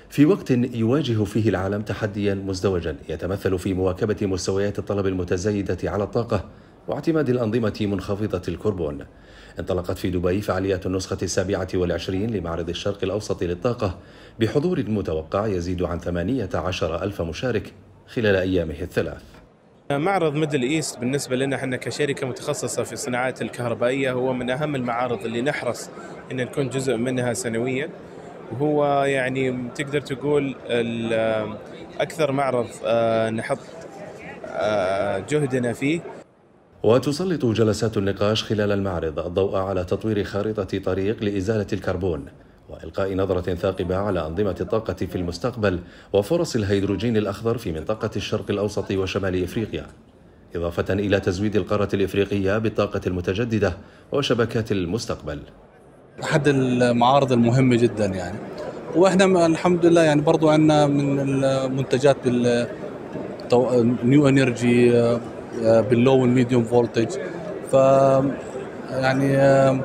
في وقت يواجه فيه العالم تحديا مزدوجا يتمثل في مواكبة مستويات الطلب المتزايدة على الطاقة واعتماد الأنظمة منخفضة الكربون. انطلقت في دبي فعاليات النسخة 27 لمعرض الشرق الأوسط للطاقة بحضور متوقع يزيد عن 18 ألف مشارك خلال أيامه الثلاث. معرض ميدل إيست بالنسبة لنا احنا كشركة متخصصة في الصناعات الكهربائية هو من أهم المعارض اللي نحرص أن نكون جزء منها سنويا، وهو يعني تقدر تقول أكثر معرض نحط جهدنا فيه. وتسلط جلسات النقاش خلال المعرض الضوء على تطوير خارطة طريق لإزالة الكربون وإلقاء نظرة ثاقبة على أنظمة الطاقة في المستقبل وفرص الهيدروجين الأخضر في منطقة الشرق الأوسط وشمال إفريقيا، إضافة إلى تزويد القارة الإفريقية بالطاقة المتجددة وشبكات المستقبل. أحد المعارض المهمة جدا يعني، وإحنا الحمد لله يعني برضو عندنا من المنتجات بالنيو انرجي باللو والميديوم فولتج. ف يعني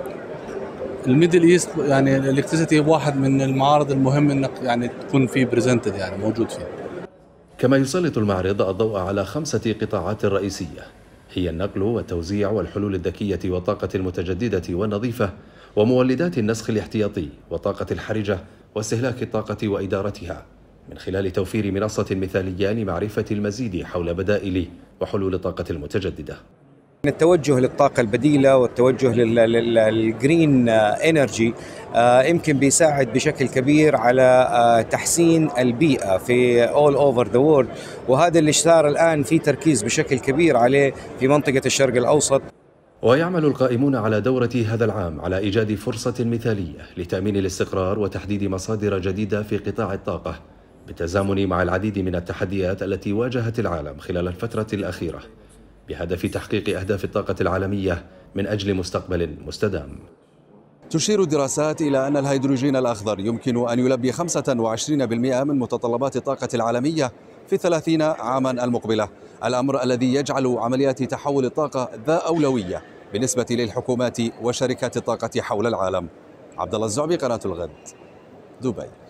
الميدل ايست يعني الالكتريسيتي واحد من المعارض المهم انك يعني تكون فيه بريزنتد يعني موجود فيه. كما يسلط المعرض الضوء على 5 قطاعات رئيسية هي النقل والتوزيع والحلول الذكية والطاقة المتجددة والنظيفة ومولدات النسخ الاحتياطي والطاقة الحرجة واستهلاك الطاقة وإدارتها، من خلال توفير منصة مثالية لمعرفة المزيد حول بدائل وحلول الطاقة المتجددة. التوجه للطاقة البديلة والتوجه للجرين انرجي يمكن بيساعد بشكل كبير على تحسين البيئة في all over the world، وهذا اللي صار الآن في تركيز بشكل كبير عليه في منطقة الشرق الأوسط. ويعمل القائمون على دورة هذا العام على إيجاد فرصة مثالية لتأمين الاستقرار وتحديد مصادر جديدة في قطاع الطاقة بالتزامن مع العديد من التحديات التي واجهت العالم خلال الفترة الأخيرة بهدف تحقيق أهداف الطاقة العالمية من أجل مستقبل مستدام. تشير الدراسات إلى أن الهيدروجين الأخضر يمكن أن يلبي 25% من متطلبات الطاقة العالمية في 30 عاما المقبلة، الأمر الذي يجعل عمليات تحول الطاقة ذا أولوية بالنسبة للحكومات وشركات الطاقة حول العالم. عبد الله الزعبي، قناة الغد، دبي.